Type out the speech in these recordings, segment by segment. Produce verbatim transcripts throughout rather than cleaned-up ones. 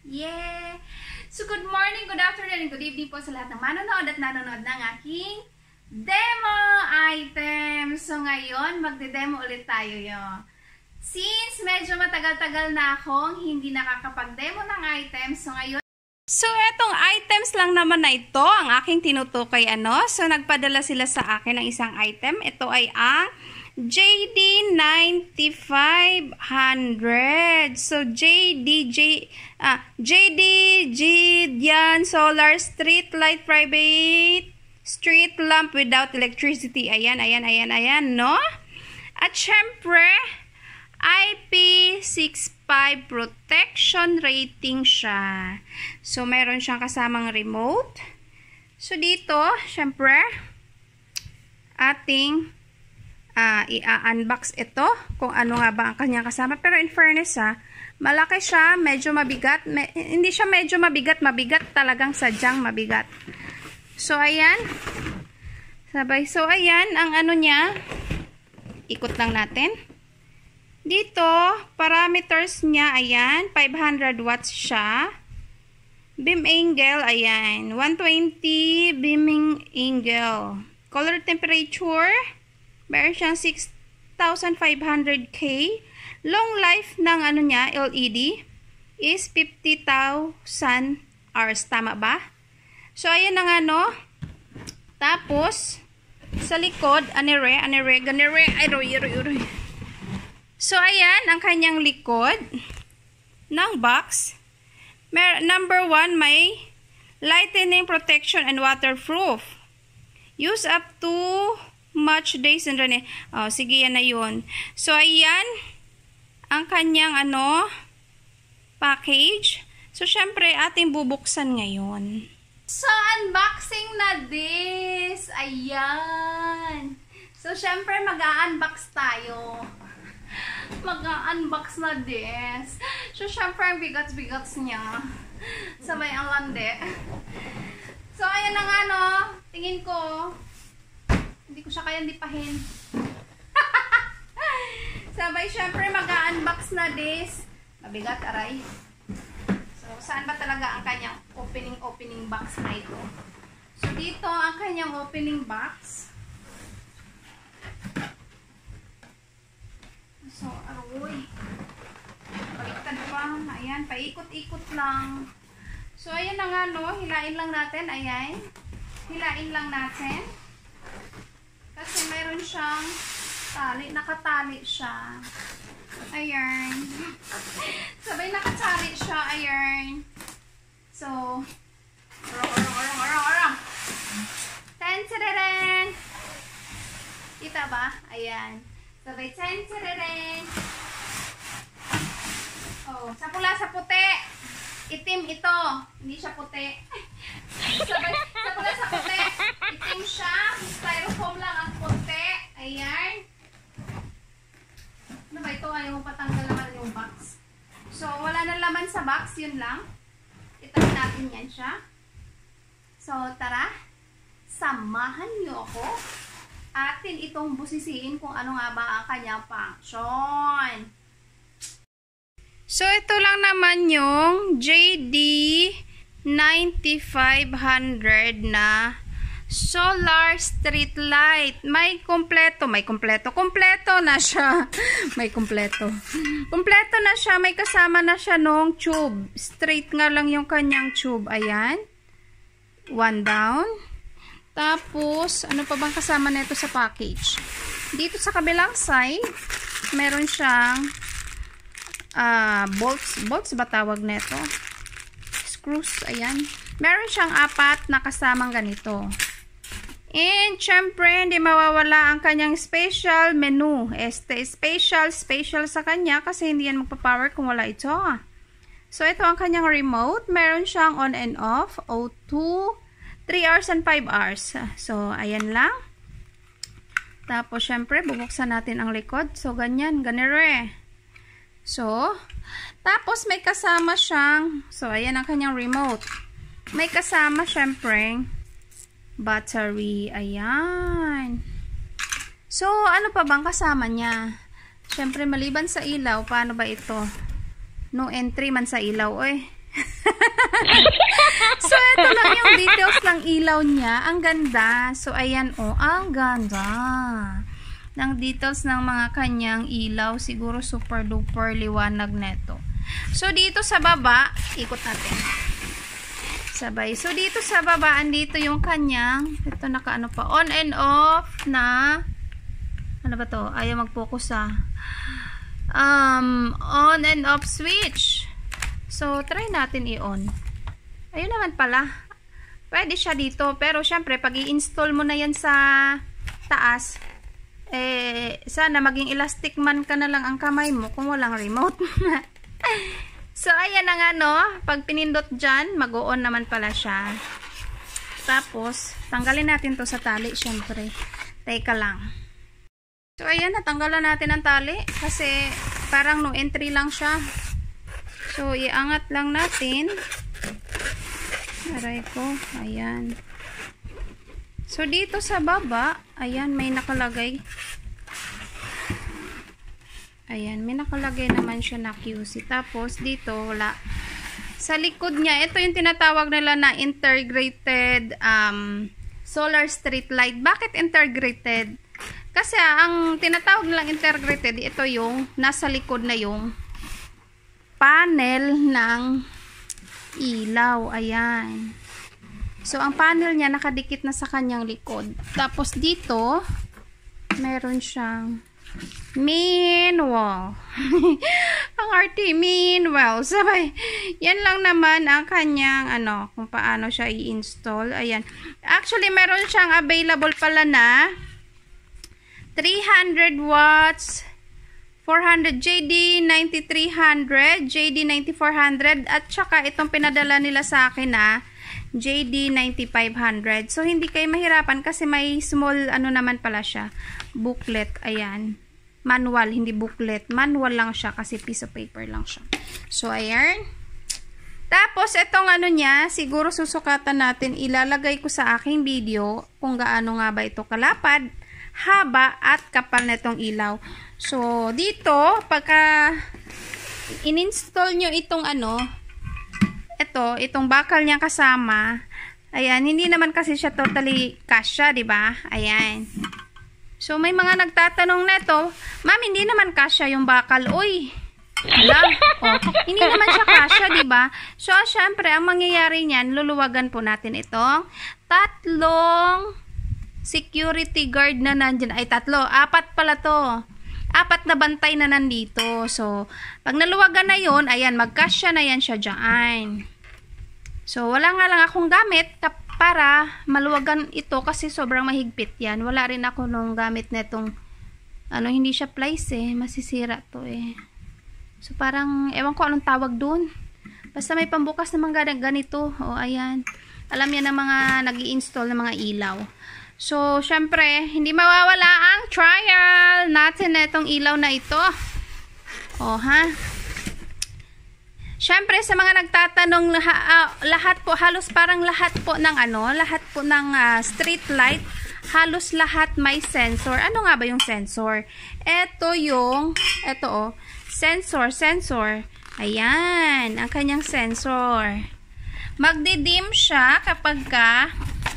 Yeah! So, good morning, good afternoon, and good evening po sa lahat ng manonood at nanonood ng aking demo item. So, ngayon, magde-demo ulit tayo yun. Since medyo matagal-tagal na akong hindi nakakapag-demo ng items, so ngayon, so, etong items lang naman na ito, ang aking tinutukoy, ano. So, nagpadala sila sa akin ng isang item. Ito ay ang J D ninety-five hundred. So, J D, J, ah, J D, Jidian Solar Street Light Private Street Lamp without electricity. Ayan, ayan, ayan, ayan, no? At syempre, I P sixty-five protection rating siya. So, meron siyang kasamang remote. So, dito, syempre, ating uh, i-unbox ito kung ano nga ba ang kanyang kasama. Pero in fairness ha, malaki siya, medyo mabigat. Me hindi siya medyo mabigat, mabigat talagang sadyang mabigat. So, ayan. Sabay. So, ayan, ang ano niya, ikot lang natin. Dito, parameters niya, ayan, five hundred watts siya. Beam angle, ayan, one twenty beaming angle. Color temperature, meron siyang six thousand five hundred K. Long life ng ano niya, L E D, is fifty thousand hours. Tama ba? So, ayan ang ano. Tapos, sa likod, anire, anire, ganire, aroy, aroy, aroy. So, ayan, ang kanyang likod ng box. Mer number one, may lightning protection and waterproof. Use up to much days and rain. Oh, sige, yan na yun. So, ayan, ang kanyang, ano, package. So, syempre, ating bubuksan ngayon. So, unboxing na this. Ayan. So, syempre, mag-a-unbox tayo. Mag-unbox na this. So, syempre, ang bigats-bigats niya. Sabay ang lande. So, ayan na nga, no. Tingin ko, hindi ko siya kayang dipahin. Sabay, syempre, mag-unbox na this. Mabigat, aray. So, saan ba talaga ang kanyang opening-opening box na ito? So, dito, ang kanyang opening box. So, aroy. Baliktad pa. Ayan, paikot-ikot lang. So, ayan na nga, no. Hilain lang natin. Ayan. Hilain lang natin. Kasi mayroon siyang tali. Nakatali siya. Ayan. Sabay nakatali siya. Ayan. So, orong, orong, orong, orong, orong. Tan-tadadaan! Kita ba? Ayan. Sabay, ten-tadadaan! Oh, sa pula, sa puti. Itim ito. Hindi siya puti. Sabay, sa pula, sa puti. Itim siya. Styrofoam lang ang puti. Ayan. Ano ba ito? Ayaw mo patanggal naman yung box. So, wala na laman sa box. Yun lang. Itabi natin yan siya. So, tara. Samahan niyo ako. Atin itong busisiin kung ano nga ba ang kanyang function. So, ito lang naman yung J D ninety-five hundred na solar street light. May kompleto. May kompleto. Kompleto na siya. May kompleto. Kompleto na siya. May kasama na siya nung tube. Straight nga lang yung kanyang tube. Ayan. One down. Tapos, ano pa bang kasama nito sa package? Dito sa kabilang side, meron siyang uh, bolts. Bolts ba tawag nito? Screws, ayan. Meron siyang apat na kasamang ganito. And, syempre, hindi mawawala ang kanyang special menu. Este, special, special sa kanya kasi hindi yan magpa-power kung wala ito. So, ito ang kanyang remote. Meron siyang on and off, O two, three hours and five hours. So, ayan lang. Tapos, syempre, bubuksan natin ang likod. So, ganyan. Ganire. So, tapos, may kasama siyang, so, ayan ang kanyang remote. May kasama, syempre, battery. Ayan. So, ano pa bang kasama niya? Syempre, maliban sa ilaw, paano ba ito? No entry man sa ilaw, oy. So, ito lang yung details ng ilaw niya. Ang ganda. So, ayan o. Oh, ang ganda. Ng details ng mga kanyang ilaw. Siguro super duper liwanag neto. So, dito sa baba, ikot natin. Sabay. So, dito sa baba, andito yung kanyang, ito naka ano pa, on and off na, ano ba to? Ayaw mag-focus ah. Um, on and off switch. So, try natin i-on. Ayun naman pala. Pwede siya dito. Pero, syempre, pag i-install mo na yan sa taas, eh, sana maging elastic man ka na lang ang kamay mo kung walang remote. So, ayan ang ano, pag pinindot dyan, mag-on naman pala siya. Tapos, tanggalin natin to sa tali, syempre. Teka lang. So, ayan, natanggalan natin ang tali kasi parang no entry lang siya. So, iangat lang natin. Aray ko, ayan. So, dito sa baba, ayan, may nakalagay. Ayan, may nakalagay naman siya na Q C. Tapos, dito, wala. Sa likod niya, ito yung tinatawag nila na integrated um, solar street light. Bakit integrated? Kasi ang tinatawag nilang integrated, ito yung nasa likod na yung panel ng ilaw. Ayan. So, ang panel niya nakadikit na sa kanyang likod. Tapos, dito, meron siyang main wall. Ang arty, main wall. Sabay, yan lang naman ang kanyang, ano, kung paano siya i-install. Ayan. Actually, meron siyang available pala na three hundred watts, four hundred J D ninety-three hundred, J D ninety-four hundred, at saka itong pinadala nila sa akin na J D ninety-five hundred. So, hindi kayo mahirapan kasi may small, ano naman pala siya, booklet. Ayan. Manual, hindi booklet. Manual lang siya kasi piece of paper lang siya. So, ayan. Tapos, itong ano niya, siguro susukatan natin, ilalagay ko sa aking video kung gaano nga ba ito kalapad, haba, at kapal na itong ilaw. So, dito, pagka in-install nyo itong ano, ito, itong bakal niya kasama, ayan, hindi naman kasi siya totally kasya, diba? Ayan. So, may mga nagtatanong neto, ma'am, hindi naman kasya yung bakal. Uy, hala, oh, hindi naman siya kasya, diba? So, syempre, ang mangyayari niyan, luluwagan po natin itong tatlong security guard na nandyan. Ay, tatlo. Apat pala to. Apat na bantay na nandito. So, pag naluwagan na yun, ayan, magkasya na yan siya dyan. So, wala nga lang akong gamit para maluwagan ito kasi sobrang mahigpit yan. Wala rin ako nung gamit na itong, ano, hindi siya plies eh. Masisira to eh. So, parang, ewan ko anong tawag dun. Basta may pambukas naman ganito. O, ayan. Alam yan ng mga nag-i-install ng mga ilaw. So, syempre, hindi mawawala ang trial natin na itong ilaw na ito. O, ha? Syempre, sa mga nagtatanong, laha, uh, lahat po, halos parang lahat po ng ano, lahat po ng uh, street light, halos lahat may sensor. Ano nga ba yung sensor? Ito yung, ito oh, sensor, sensor. Ayan, ang kanyang sensor. Magdidim siya kapag ka,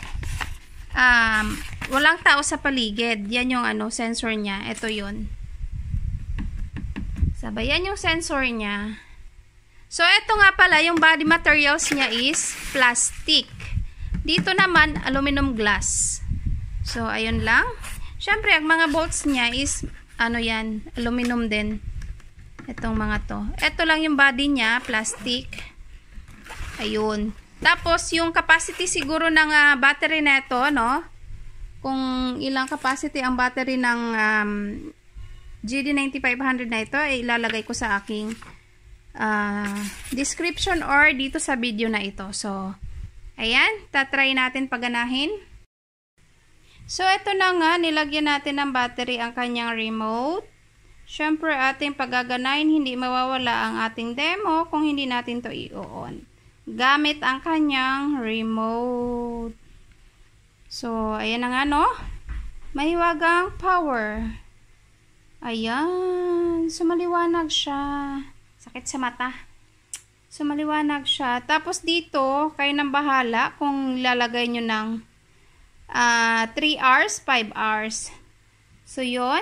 um, walang tao sa paligid. Yan yung ano, sensor niya. Ito yun. Sabay, yan yung sensor niya. So, ito nga pala, yung body materials niya is plastic. Dito naman, aluminum glass. So, ayun lang. Siyempre, ang mga bolts niya is, ano yan, aluminum din. Itong mga to. Ito lang yung body niya, plastic. Ayun. Tapos, yung capacity siguro ng uh, battery neto, no? Kung ilang capacity ang battery ng um, G D ninety-five hundred na ito, ay ilalagay ko sa aking uh, description or dito sa video na ito. So, ayan. Tatry natin paganahin. So, ito na nga. Nilagyan natin ng battery ang kanyang remote. Siyempre, ating pagaganahin, hindi mawawala ang ating demo kung hindi natin to i-on. Gamit ang kanyang remote. So, ayan na nga, no? Mahiwagang power. Ayan. So, maliwanag siya. Sakit sa mata. So, maliwanag siya. Tapos dito, kayo nang bahala kung lalagay nyo ng uh, three hours, five hours. So, yun.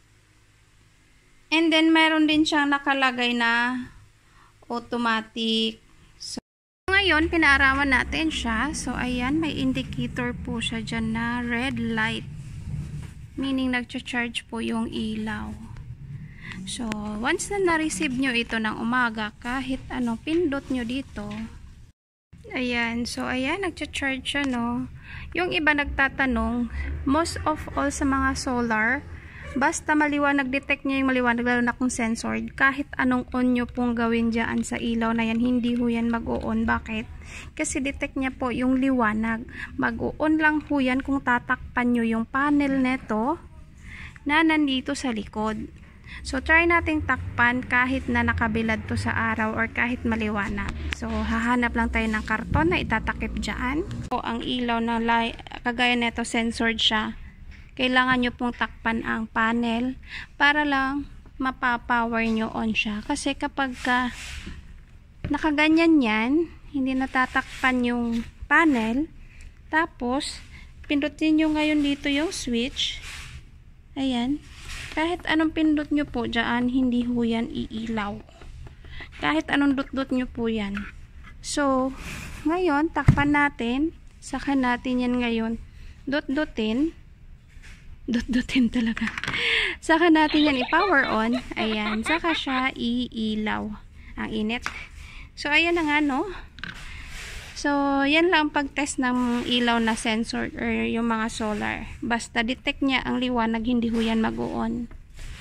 And then, meron din siyang nakalagay na automatic. So, ngayon, pinaarawan natin siya. So, ayan, may indicator po siya dyan na red light. Meaning, nagcha-charge po yung ilaw. So, once na na-receive nyo ito ng umaga, kahit ano, pindot nyo dito. Ayan. So, ayan, nagcha-charge siya, no? Yung iba nagtatanong, most of all sa mga solar, basta maliwanag, detect nyo yung maliwanag, lalo na kung sensored, kahit anong on nyo pong gawin dyan sa ilaw na yan, hindi ho yan mag-o-on. Bakit? Kasi detect niya po yung liwanag. Mag-o-on lang ho yan kung tatakpan nyo yung panel neto na nandito sa likod. So, try nating takpan kahit na nakabilad to sa araw or kahit maliwanag. So, hahanap lang tayo ng karton na itatakip dyan. So, ang ilaw na light, kagaya neto, sensored siya. Kailangan nyo pong takpan ang panel para lang mapapower nyo on siya. Kasi kapag ka nakaganyan yan, hindi natatakpan yung panel, tapos pindutin nyo ngayon dito yung switch. Ayan. Kahit anong pindot nyo po dyan, hindi ho yan iilaw. Kahit anong dot-dot nyo po yan. So, ngayon, takpan natin. Saka natin yan ngayon dot-dotin. Dot-dotin talaga. Saka natin yan i-power on. Ayan. Saka siya iilaw. Ang init. So, ayan na nga, no? So, yan lang pag-test ng ilaw na sensor or yung mga solar. Basta detect niya ang liwanag, hindi ho yan mag-on.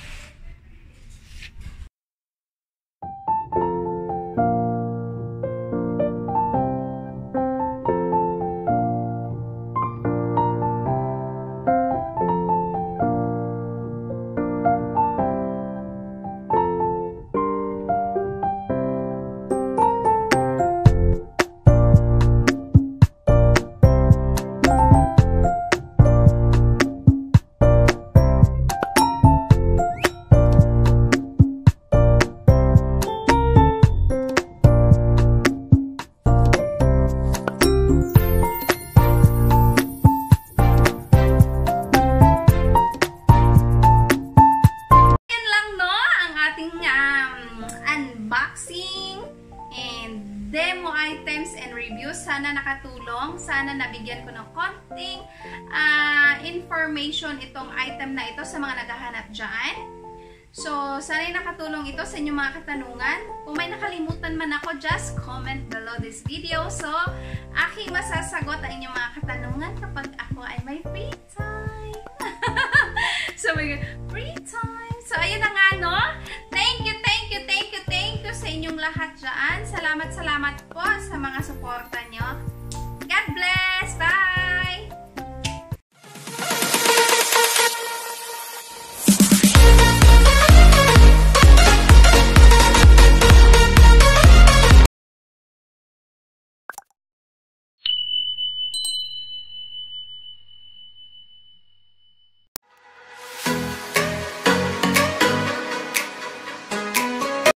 Unboxing and demo items and reviews. Sana nakatulong. Sana nabigyan ko ng konting uh, information itong item na ito sa mga naghahanap dyan. So, sana nakatulong ito sa inyong mga katanungan. Kung may nakalimutan man ako, just comment below this video. So, aking masasagot ang inyong mga katanungan kapag ako ay may free time. So, may free time. So, ayun na nga, no? Thank you, thank you, thank you, thank you sa inyong lahat dyan. Salamat, salamat po sa mga suporta nyo. God bless!